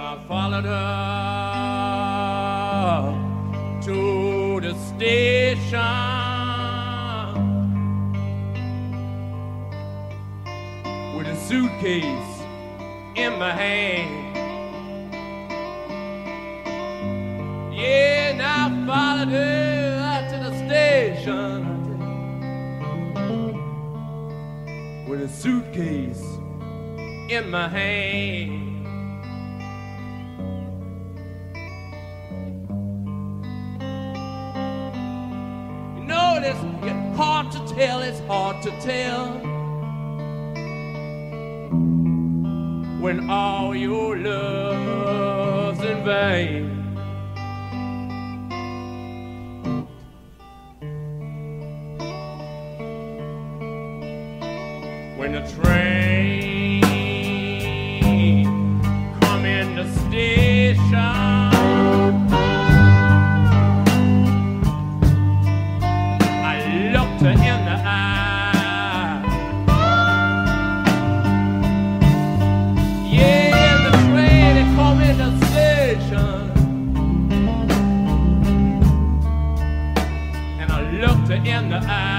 I followed her to the station with a suitcase in my hand. Yeah, and I followed her out to the station with a suitcase in my hand. You know, it's hard to tell, it's hard to tell when all your love's in vain. When the train come in the station, I looked her in the eye. Yeah, the train it come in the station, and I looked her in the eye.